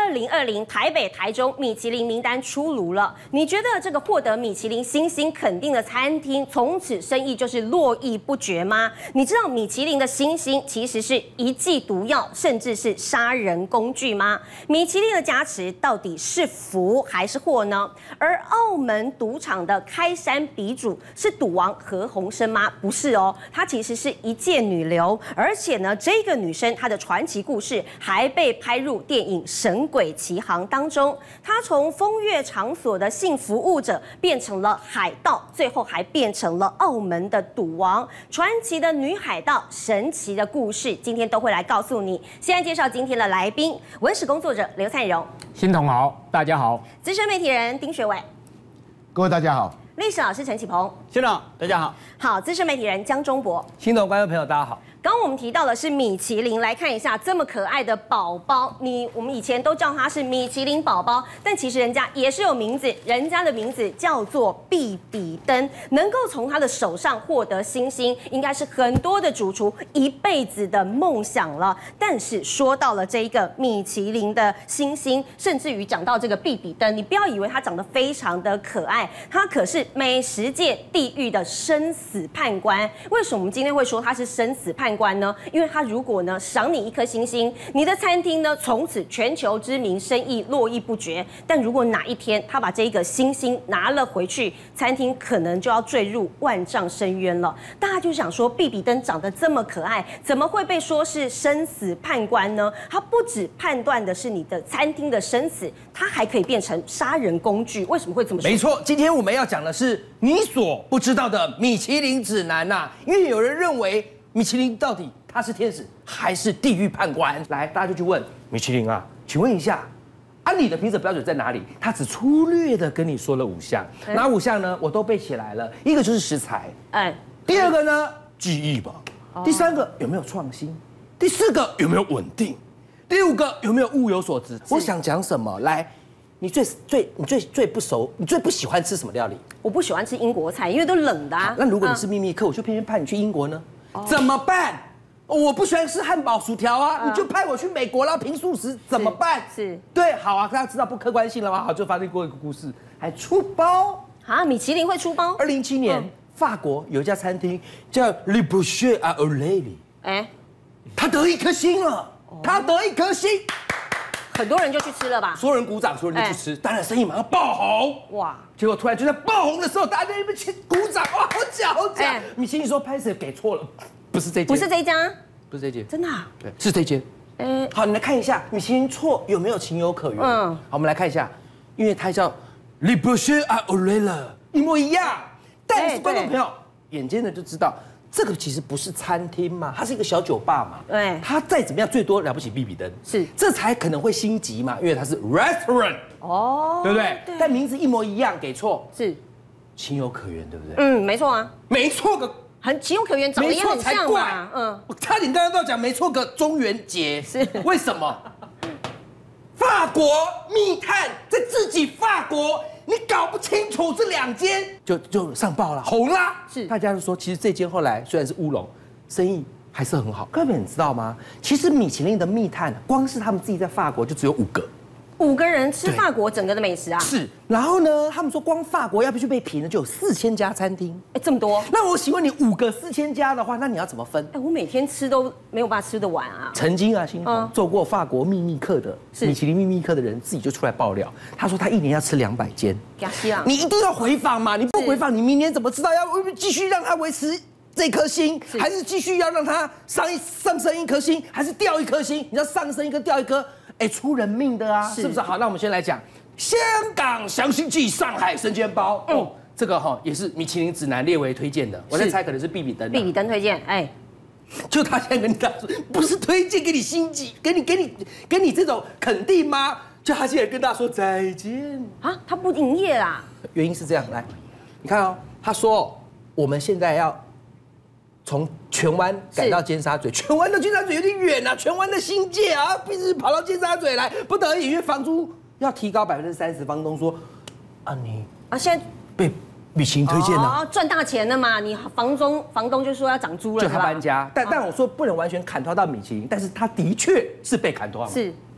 2020台北、台中米其林名单出炉了。你觉得这个获得米其林星星肯定的餐厅，从此生意就是络绎不绝吗？你知道米其林的星星其实是一剂毒药，甚至是杀人工具吗？米其林的加持到底是福还是祸呢？而澳门赌场的开山鼻祖是赌王何鸿燊吗？不是哦，她其实是一介女流，而且呢，这个女生她的传奇故事还被拍入电影《神鬼奇航》当中。她从风月场所的性服务者变成了海盗，最后还变成了澳门的赌王。传奇的女海盗，神奇的故事，今天都会来告诉你。现在介绍今天的来宾：文史工作者刘灿荣， 欣彤好，大家好； 资深媒体人丁学伟， 各位大家好； 历史老师陈启鹏， 欣彤大家好； 好，资深媒体人江忠博， 欣彤观众朋友大家好。 刚刚我们提到的是米其林，来看一下这么可爱的宝宝。我们以前都叫它是米其林宝宝，但其实人家也是有名字，人家的名字叫做必比登。能够从他的手上获得星星，应该是很多的主厨一辈子的梦想了。但是说到了这一个米其林的星星，甚至于讲到这个必比登，你不要以为它长得非常的可爱，它可是美食界地狱的生死判官。为什么我们今天会说它是生死判官呢？因为他如果呢赏你一颗星星，你的餐厅呢从此全球知名，生意络绎不绝。但如果哪一天他把这一个星星拿了回去，餐厅可能就要坠入万丈深渊了。大家就想说，必比登长得这么可爱，怎么会被说是生死判官呢？他不只判断的是你的餐厅的生死，他还可以变成杀人工具。为什么会这么说？ 没错，今天我们要讲的是你所不知道的米其林指南呐。因为有人认为米其林到底他是天使还是地狱判官？来，大家就去问米其林啊，请问一下，你的评审标准在哪里？他只粗略的跟你说了5项，哪5项呢？我都背起来了。一个就是食材，第二个呢，技艺吧，第3个有没有创新，第4个有没有稳定，第5个有没有物有所值。我想讲什么？来，你最不熟，你最不喜欢吃什么料理？ 我不喜欢吃英国菜，因为都冷的啊。 那如果你是秘密客，我就偏偏派你去英国呢？怎么办？我不喜欢吃汉堡、薯条啊，你就派我去美国，然后评素食，怎么办？ 是对，好啊，大家知道不客观性了吗？好，就发生过一个故事，还出包啊！米其林会出包 ？2007年，法国有一家餐厅叫 Le Boucher à Orly， 他得1颗星了，他得1颗星， 很多人就去吃了吧？ 所有人鼓掌，所有人就去吃，当然生意马上爆红。哇！结果突然就在爆红的时候，大家在那边鼓掌，哇，好假好假！米其林说拍摄给错了，不是这间， 不是这一家， 不是这间， 真的啊？ 对，是这间。好，你来看一下米其林错有没有情有可原？好，我们来看一下，因为它叫 Le Boucher à Orly， 一模一样。但是观众朋友眼尖的就知道，这个其实不是餐厅嘛，它是一个小酒吧嘛。对，它再怎么样，最多了不起必比登，是，这才可能会星级嘛，因为它是 restaurant， 对不对？但名字一模一样，给错是情有可原，对不对？没错啊，没错个。 很情有可原，长得也很像嘛。 我差点刚刚都要讲没错个中元节，是为什么？法国密探在自己法国，你搞不清楚这2间，就上报了，红啦。是大家就说，其实这间后来虽然是乌龙，生意还是很好。各位你知道吗？其实米其林的密探，光是他们自己在法国就只有5个。 5个人吃法国整个的美食啊？ 是，然后呢，他们说光法国要必须被评的就有4000家餐厅， 这么多。 那我请问你5个4000家的话，那你要怎么分？ 我每天吃都没有办法吃得完啊。 曾经啊，欣彤做过法国秘密客的米其林秘密客的人自己就出来爆料，他说他1年要吃200间。你一定要回访嘛，你不回访，你明年怎么知道要继续让他维持这颗星，还是继续要让他上升1颗星，还是掉1颗星？你要上升1颗掉1颗。出人命的啊，是不是？好，那我们先来讲香港祥兴记上海生煎包。这个也是米其林指南列为推荐的。我在猜可能是必比登。 必比登推荐， 就他现在跟你讲说，不是推荐给你星级，给你这种肯定吗？就他现在跟大家说再见啊，他不营业啦。 原因是这样，来，你看他说我们现在要从荃湾赶到尖沙咀，荃湾到尖沙咀有点远啊，荃湾的新界啊，必须跑到尖沙咀来，不得已，因为房租要提高30%。房东说，你现在被米其林推荐了， 赚大钱了嘛？你房东就说要涨租了， 就他搬家。但我说不能完全砍拖到米其林，但是他的确是被砍拖了。是，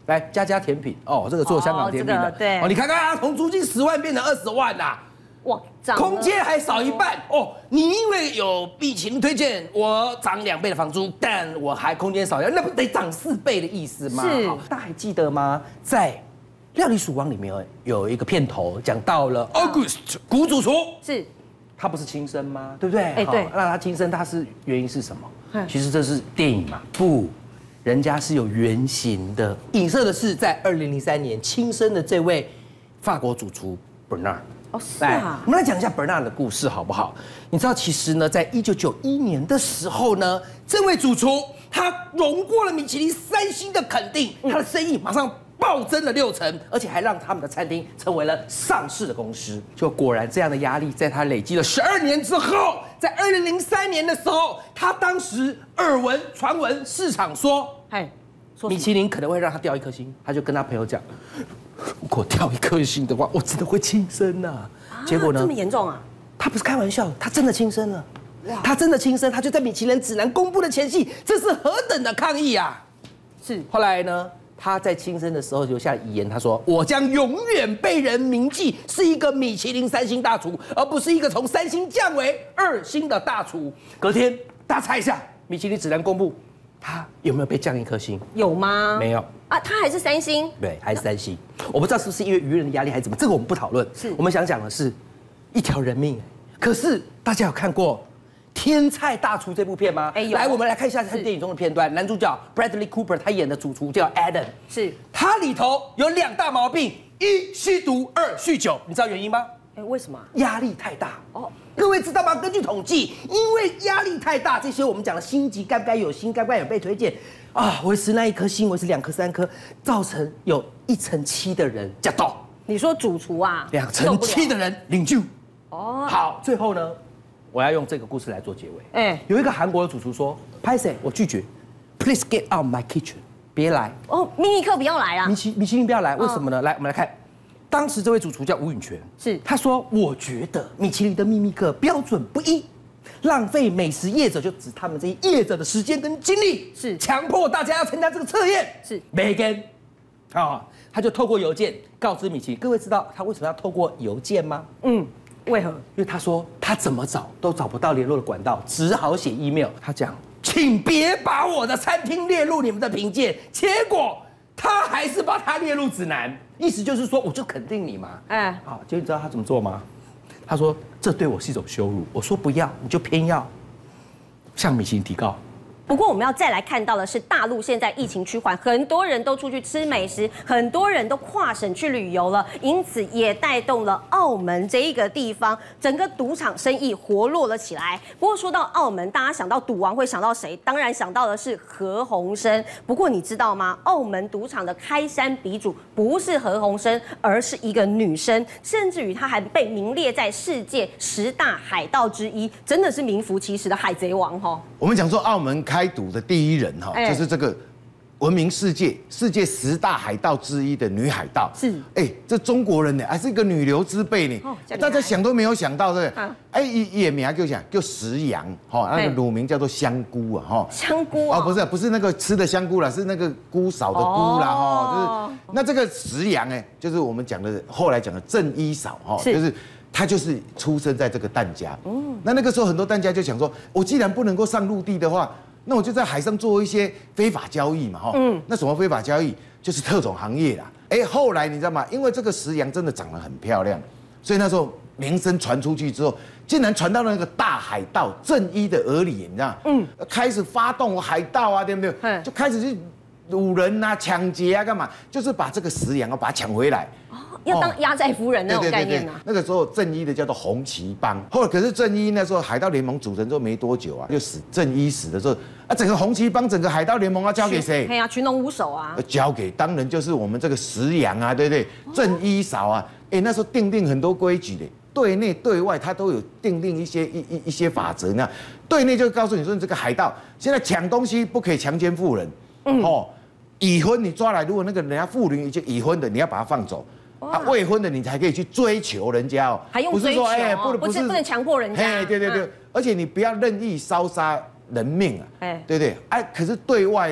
来家家甜品哦，这个做香港甜品的， 对， 哦，你看看啊，从租金10万变成20万呐， 哇， 空间还少一半哦。你因为有米其林推荐，我涨2倍的房租，但我还空间少一半，那不得涨4倍的意思吗？ 是， 大家还记得吗？在《料理鼠王》里面有一个片头讲到了 August 古主厨， 是， 他不是亲生吗？对不对？ 哎，对， 那他亲生，他是原因是什么？其实这是电影嘛？不。人家是有原型的，影射的是在2003年亲生的这位法国主厨 Bernard。 哦，是啊。 我们来讲一下 Bernard 的故事好不好？你知道，其实呢，在1991年的时候呢，这位主厨他荣过了米其林3星的肯定，他的生意马上暴增了6成，而且还让他们的餐厅成为了上市的公司。就果然这样的压力，在他累积了12年之后，在2003年的时候，他当时耳闻传闻市场说，米其林可能会让他掉1颗星，他就跟他朋友讲，如果掉1颗星的话，我真的会轻生啊。结果呢？ 这么严重啊？ 他不是开玩笑，他真的轻生了。他真的轻生，他就在米其林指南公布的前夕，这是何等的抗议啊！ 是。 后来呢？他在轻生的时候留下遗言，他说：“我将永远被人铭记是一个米其林3星大厨，而不是一个从3星降为2星的大厨。”隔天，大家猜一下，米其林指南公布，他有没有被降1颗星？ 有吗？ 没有啊，他还是3星。 对，还是3星。我不知道是不是因为舆论的压力还是怎么，这个我们不讨论。 是我们想讲的是一条人命。可是大家有看过《天菜大厨》这部片吗？来，我们来看一下电影中的片段。男主角 Bradley Cooper 他演的主厨叫 Adam， 是他里头有2大毛病：1吸毒，2酗酒。你知道原因吗？ 为什么？ 压力太大。哦，各位知道吗？根据统计，因为压力太大，这些我们讲的星级该不该有星，该不该有被推荐啊，维持那1颗星，维持2颗、3颗，造成有1/7的人驾到。 你说主厨啊 ，2/7的人领救。哦，好，最后呢？我要用这个故事来做结尾。有一个韩国的主厨说：“拍谁？我拒绝 ，Please get out my kitchen， 别来。” 哦，秘密客不要来啊！ 米其林不要来，为什么呢？来，我们来看，当时这位主厨叫吴允全，是他说：“我觉得米其林的秘密客标准不一，浪费美食业者就指他们这些业者的时间跟精力，是强迫大家要参加这个测验，是没跟啊。”他就透过邮件告知米其林。各位知道他为什么要透过邮件吗？ 为何？ 因为他说他怎么找都找不到联络的管道，只好写 email。他讲，请别把我的餐厅列入你们的评鉴。结果他还是把它列入指南，意思就是说，我就肯定你嘛。好，结果你知道他怎么做吗？他说这对我是一种羞辱。我说不要，你就偏要，向米其林提告。 不过我们要再来看到的是，大陆现在疫情趋缓，很多人都出去吃美食，很多人都跨省去旅游了，因此也带动了澳门这一个地方整个赌场生意活络了起来。不过说到澳门，大家想到赌王会想到谁？当然想到的是何鸿燊。不过你知道吗？澳门赌场的开山鼻祖不是何鸿燊，而是一个女生，甚至于她还被名列在世界10大海盗之一，真的是名副其实的海贼王哈。 我们讲说澳门开赌的第一人哈，就是这个闻名世界10大海盗之一的女海盗。是，这中国人呢，还是一个女流之辈呢，大家想都没有想到，对不对？也名叫石洋，那个乳名叫做香菇啊， 香菇啊， 不是那个吃的香菇啦，是那个姑嫂的姑啦，就是那这个石洋就是我们讲的后来讲的郑一嫂就是他就是出生在这个疍家。那个时候很多疍家就想说，我既然不能够上陆地的话，那我就在海上做一些非法交易嘛，那什么非法交易？就是特种行业啦。后来你知道吗？因为这个石洋真的长得很漂亮，所以那时候名声传出去之后，竟然传到了那个大海盗郑一的耳里，你知道吗？开始发动海盗啊，对不对？就开始去掳人啊、抢劫啊，干嘛？就是把这个石洋把它抢回来。 要当压寨夫人那种概念啊。 那个时候正一的叫做红旗帮，后来可是正一那时候海盗联盟组成之后没多久啊，就死。正一死的时候整个红旗帮、整个海盗联盟要交给谁？ 群龙无首啊。 交给当然就是我们这个石洋啊，对不对？正一嫂啊，那时候定很多规矩的，对内对外他都有定一些法则呢。对内就告诉你说，你这个海盗现在抢东西不可以强奸妇人，已婚你抓来，如果那个人家妇女已经已婚的，你要把他放走。未婚的你才可以去追求人家哦， 还用追求？不能强迫人家。 对，而且你不要任意烧杀人命啊，对不对？可是对外呢，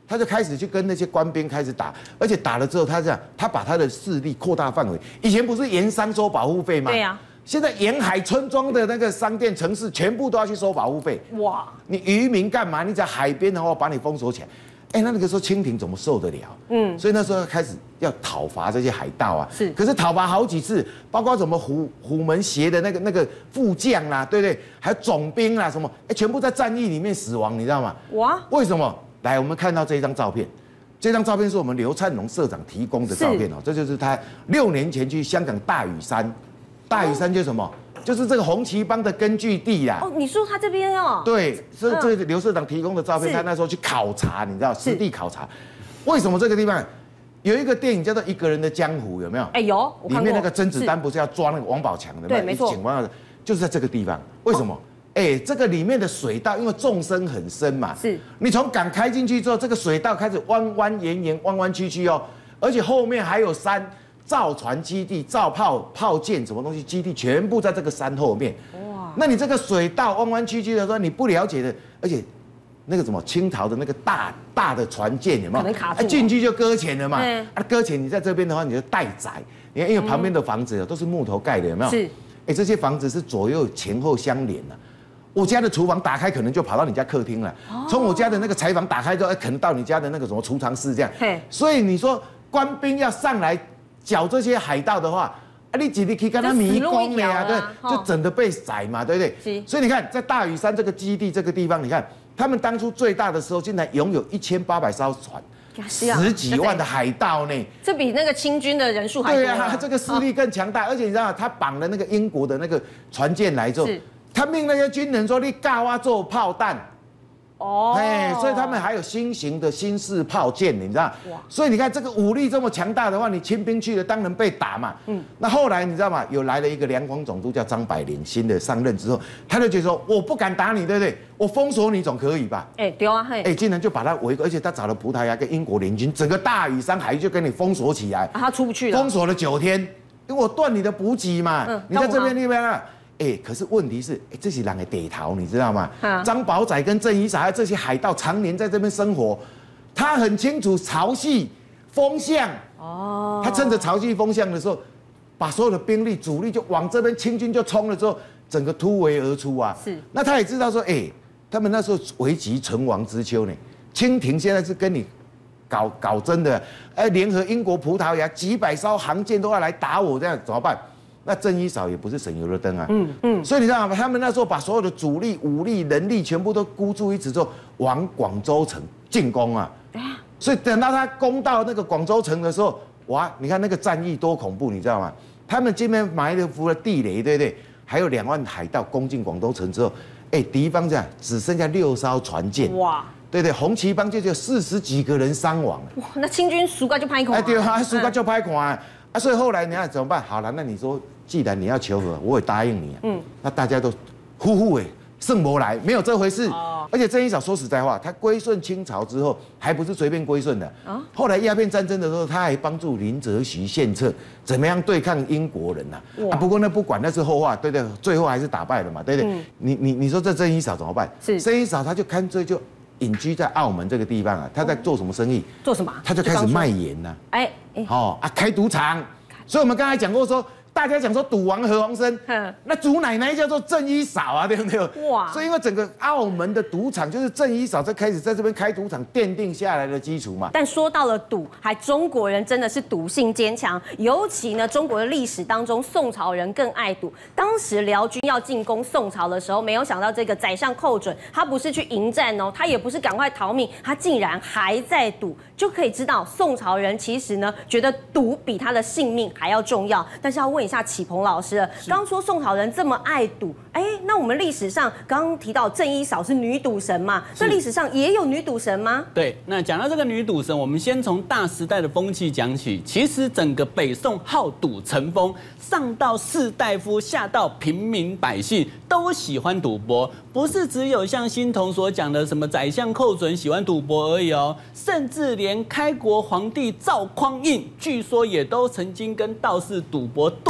他就开始去跟那些官兵开始打，而且打了之后，他把他的势力扩大范围。以前不是盐商收保护费吗？ 对呀。 现在沿海村庄的那个商店、城市全部都要去收保护费。哇！你渔民干嘛？你在海边的话把你封锁起来。那个时候清廷怎么受得了？所以那时候开始要讨伐这些海盗啊。 是。 可是讨伐好几次，包括什么虎门协的那个副将啦，对不对？还有总兵啦，什么，全部在战役里面死亡，你知道吗？哇！为什么？来，我们看到这一张照片。这张照片是我们刘灿龙社长提供的照片哦，这就是他6年前去香港大屿山。大屿山就是什么？就是这个红旗帮的根据地啦。 你说他这边哦？ 对，是这个刘社长提供的照片，他那时候去考察，你知道，实地考察。为什么这个地方有一个电影叫做《一个人的江湖》，有没有？ 有， 里面那个甄子丹不是要抓那个王宝强的吗？ 对，没错。 警官就是在这个地方。为什么？这个里面的水道因为纵深很深嘛， 是你从港开进去之后，这个水道开始弯弯延延、弯弯曲曲哦，而且后面还有山。造船基地、造炮舰什么东西基地，全部在这个山后面。哇！那你这个水道弯弯曲曲的时候，你不了解的，而且那个什么清朝的那个大的船舰有没有？ 可能卡住。 进去就搁浅了嘛。搁浅你在这边的话，你就待宰。你看，因为旁边的房子都是木头盖的，有没有？ 是。 这些房子是左右前后相连的。我家的厨房打开，可能就跑到你家客厅了。从我家的那个柴房打开之后，可能到你家的那个什么储藏室这样。所以你说官兵要上来。剿这些海盗的话，你几力可以跟他迷宫了呀，对，就整的被宰嘛，对不对？所以你看，在大屿山这个基地这个地方，你看他们当初最大的时候，竟然拥有1800艘船，10几万的海盗呢。这比那个清军的人数还多。 对啊，这个势力更强大，而且你知道，他绑了那个英国的那个船舰来之后，他命那些军人说：“你教我做炮弹。”所以他们还有新型的新式炮舰，你知道？所以你看这个武力这么强大的话，你亲兵去了，当然被打嘛。那后来你知道吗？有来了一个两广总督叫张百龄，新的上任之后，他就觉得说，我不敢打你，对不对？我封锁你总可以吧？ 对啊， 竟然就把他围，而且他找了葡萄牙跟英国联军，整个大屿山海域就给你封锁起来， 他出不去了， 封锁了9天，因为我断你的补给嘛。你在这边那边啊。可是问题是，这些人的地头，你知道吗？张宝仔跟郑一傻还有这些海盗常年在这边生活，他很清楚潮汐风向。他趁着潮汐风向的时候，把所有的兵力主力就往这边，清军就冲了之后，整个突围而出啊。是。那他也知道说，他们那时候危急存亡之秋呢。清廷现在是跟你搞真的，联合英国、葡萄牙几百艘航舰都要来打我，这样怎么办？那郑一嫂也不是省油的灯啊，所以你知道吗？他们那时候把所有的主力、武力、人力全部都孤注一掷之后，往广州城进攻啊。所以等到他攻到那个广州城的时候，哇，你看那个战役多恐怖，你知道吗？他们这边埋伏了地雷，对不对？还有2万海盗攻进广州城之后，敌方这样只剩下6艘船舰，哇，对对，红旗帮就只有40几个人伤亡。 哇，那清军输个就拍款。 对啊，输个就拍款啊，所以后来你看怎么办？好了，那你说。既然你要求和，我也答应你。那大家都呼圣魔来，没有这回事。而且郑一嫂说实在话，他归顺清朝之后，还不是随便归顺的。后来鸦片战争的时候，他还帮助林则徐献策，怎么样对抗英国人呐？不过那不管，那是后话，对不对？最后还是打败了嘛，对不对？你说这郑一嫂怎么办？郑一嫂他就干脆就隐居在澳门这个地方啊。他在做什么生意？ 做什么？ 他就开始卖盐呐。开赌场。所以我们刚才讲过说。大家讲说赌王何鸿燊，那祖奶奶叫做郑一嫂啊，对不对？哇！所以因为整个澳门的赌场就是郑一嫂开始在这边开赌场奠定下来的基础嘛。 但说到了赌，中国人真的是赌性坚强，尤其呢，中国的历史当中，宋朝人更爱赌。当时辽军要进攻宋朝的时候，没有想到这个宰相寇准，他不是去迎战哦，他也不是赶快逃命，他竟然还在赌，就可以知道宋朝人其实呢，觉得赌比他的性命还要重要。但是要问一下启鹏老师了，刚说宋朝人这么爱赌，那我们历史上刚刚提到郑一嫂是女赌神嘛？那历史上也有女赌神吗？ 对，那讲到这个女赌神，我们先从大时代的风气讲起。其实整个北宋好赌成风，上到士大夫，下到平民百姓都喜欢赌博，不是只有像欣桐所讲的什么宰相寇准喜欢赌博而已哦，甚至连开国皇帝赵匡胤，据说也都曾经跟道士赌博。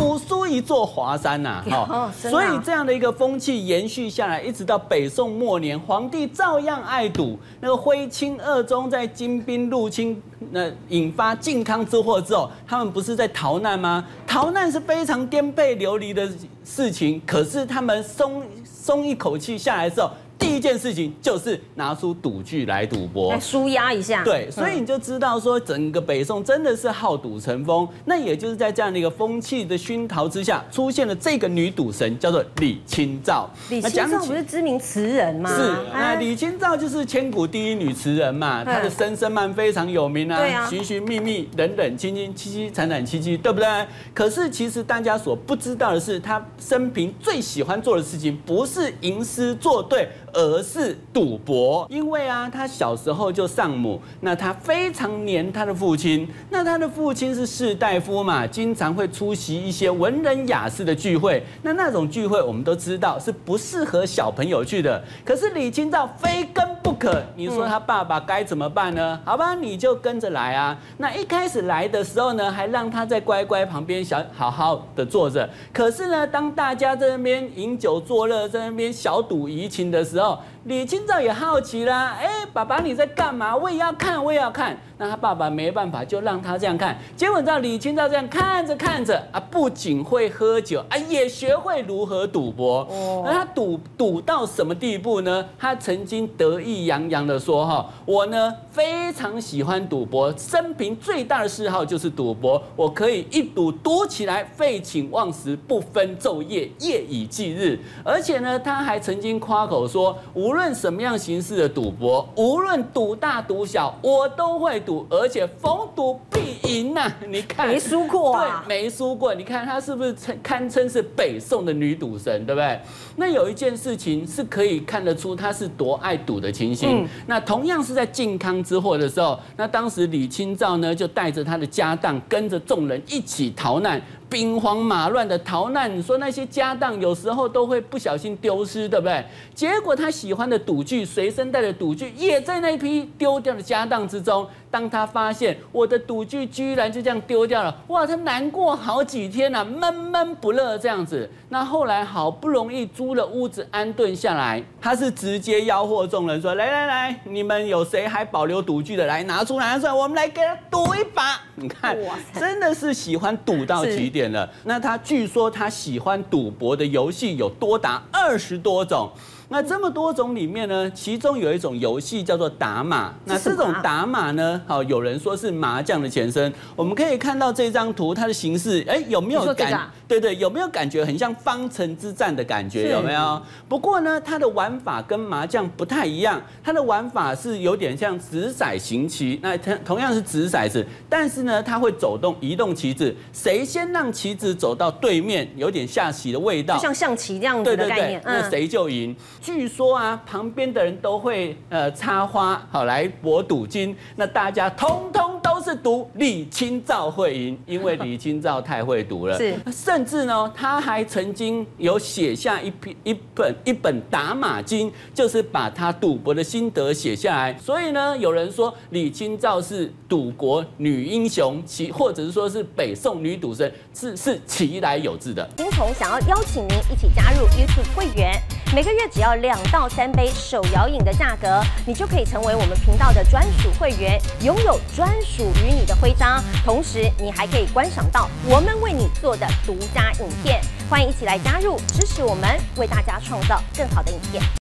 赌输一座华山呐，所以这样的一个风气延续下来，一直到北宋末年，皇帝照样爱赌。那个徽钦二宗在金兵入侵，引发靖康之祸之后，他们不是在逃难吗？逃难是非常颠沛流离的事情，可是他们松一口气下来之后，第一件事情就是拿出赌具来赌博， 来舒压一下。 对，所以你就知道说，整个北宋真的是好赌成风。那也就是在这样的一个风气的熏陶之下，出现了这个女赌神，叫做李清照。 李清照不是知名词人吗？ 是，那李清照就是千古第一女词人嘛，她的《声声慢》非常有名啊，寻寻觅觅，冷冷清清，凄凄惨惨戚戚，对不对？可是其实大家所不知道的是，她生平最喜欢做的事情不是吟诗作对，而是赌博。因为啊，他小时候就丧母，那他非常黏他的父亲。那他的父亲是士大夫嘛，经常会出席一些文人雅士的聚会。那种聚会我们都知道是不适合小朋友去的。可是李清照非跟不可，你说他爸爸该怎么办呢？好吧，你就跟着来啊。那一开始来的时候呢，还让他在乖乖旁边好好的坐着。可是呢，当大家在那边饮酒作乐，在那边小赌怡情的时候，李清照也好奇啦，爸爸你在干嘛？我也要看，我也要看。那他爸爸没办法，就让他这样看。结果你知道李清照这样看着看着啊，不仅会喝酒啊，也学会如何赌博。那他赌到什么地步呢？他曾经得意洋洋的说：我呢非常喜欢赌博，生平最大的嗜好就是赌博。我可以一赌起来，废寝忘食，不分昼夜，夜以继日。而且呢，他还曾经夸口说，无论什么样形式的赌博，无论赌大赌小，我都会赌，而且逢赌必赢呐！你看， 没输过啊， 对，没输过。你看她是不是堪称是北宋的女赌神，对不对？那有一件事情是可以看得出她是多爱赌的情形。那同样是在靖康之祸的时候，那当时李清照呢就带着她的家当，跟着众人一起逃难。兵荒马乱的逃难，你说那些家当有时候都会不小心丢失，对不对？结果他喜欢的赌具，随身带的赌具，也在那批丢掉的家当之中。当他发现我的赌具居然就这样丢掉了，哇，他难过好几天啊，闷闷不乐这样子。那后来好不容易租了屋子安顿下来，他是直接吆喝众人说：来，你们有谁还保留赌具的，来拿出来，我们来给他赌一把。你看，真的是喜欢赌到极点了。那他据说他喜欢赌博的游戏有多达20多种。那这么多种里面呢，其中有一种游戏叫做打马。那这种打马呢，有人说是麻将的前身。我们可以看到这张图，它的形式，有没有感？对，有没有感觉很像方城之战的感觉？有没有？不过呢，它的玩法跟麻将不太一样，它的玩法是有点像掷骰行棋。那同样是掷骰子，但是呢，它会移动棋子，谁先让棋子走到对面，有点下棋的味道， 就像象棋这样子的概念。 那谁就赢。据说啊，旁边的人都会插花来博赌金，那大家通通都是赌李清照会赢，因为李清照太会赌了。是，甚至呢，他还曾经有写下一本打马经，就是把他赌博的心得写下来。所以呢，有人说李清照是赌国女英雄，或者是说是北宋女赌神，是其来有自的。 金童想要邀请您一起加入 YouTube 会员，每个月只要2到3杯手摇饮的价格，你就可以成为我们频道的专属会员，拥有专属于你的徽章，同时你还可以观赏到我们为你做的独家影片。欢迎一起来加入，支持我们，为大家创造更好的影片。